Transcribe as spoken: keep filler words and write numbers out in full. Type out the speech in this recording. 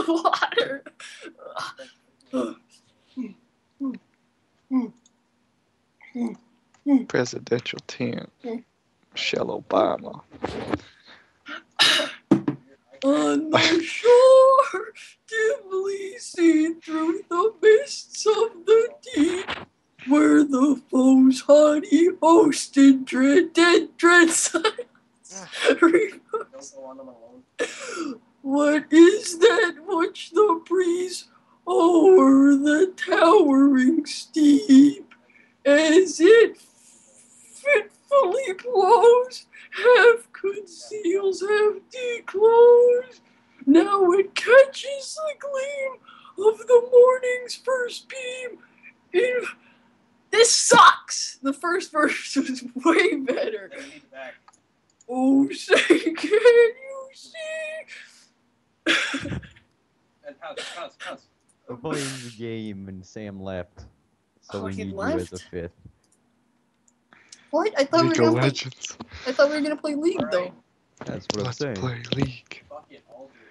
water. Presidential tent. Michelle Obama. On the shore, dimly seen through the mists of the deep, where the foe's haughty host in dread, dead, dread silence. What is that which the breeze o'er the towering steep, as it fitfully blows, half conceals, half declose? Now it catches the gleam of the morning's first beam. In... This sucks! The first verse was way better. Oh, say, can you see? We're playing the game and Sam left, so Oh, we he need left? you as a fifth. What? I thought League we were of gonna Legends. play. I thought we were gonna play League though. That's what Let's I'm saying. play League.